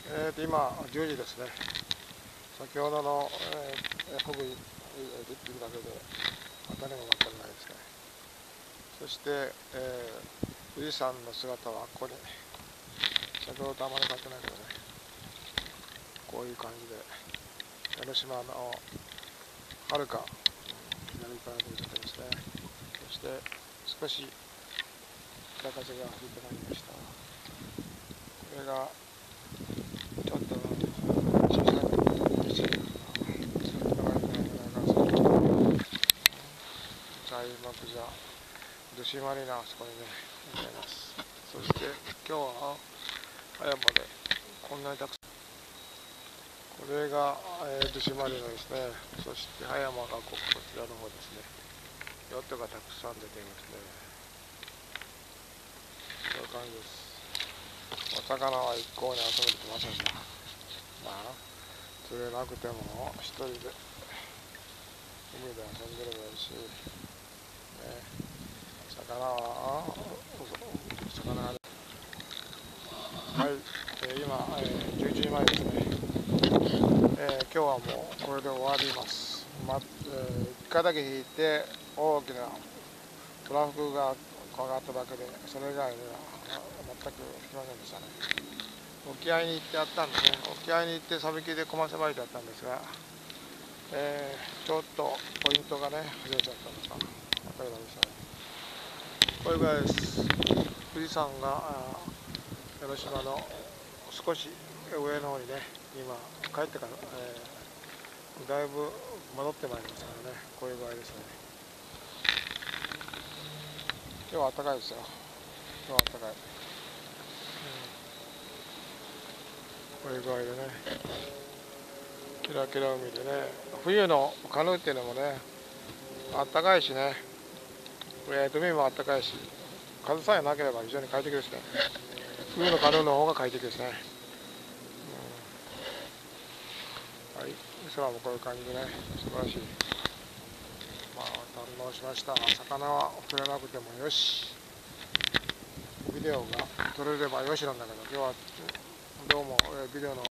今10時ですね。先ほどの、ほぐいるだけで当たりも全くないですね。そして、富士山の姿はここに、先ほどとあまり変わってないけどね、こういう感じで江ノ島のはるか南から見るところですね。そして少し北風が吹いてまいりました。これがちょっと小さい道材木座逗子マリーナ、あそこにねございます。そして今日は葉山でこんなにたくさん、これが、逗子マリーナですね。そして葉山がこちらの方ですね。ヨットがたくさん出ていますね。こういう感じです。お魚は一向に集めてきませんが、まあ釣れなくても一人で海で遊んでればいいし、ね、魚が、はい、今、11時前ですね。今日はもうこれで終わります。1回だけ引いて大きなトラフグが上がっただけで、それ以外には全く引きませんでしたね。沖合に行ってあったんですね。沖合に行ってサビキでコマさばいてあったんですが、ちょっとポイントがね外れちゃったのか分かりましたね。これぐらいです。富士山が江ノ島の少し上の方にね、今帰ってから、だいぶ戻ってまいりましたからね。こういう具合ですね。今日は暖かいですよ。今日は暖かい、こういう具合でね、キラキラ海でね、冬のカヌーっていうのもね暖かいしね、海も暖かいし、風さえなければ非常に快適ですね。冬のカヌーの方が快適ですね。はい、空もこういう感じでね、素晴らしい。まあ、堪能しました。魚は釣れなくてもよし、ビデオが撮れればよしなんだけど、今日はどうもビデオの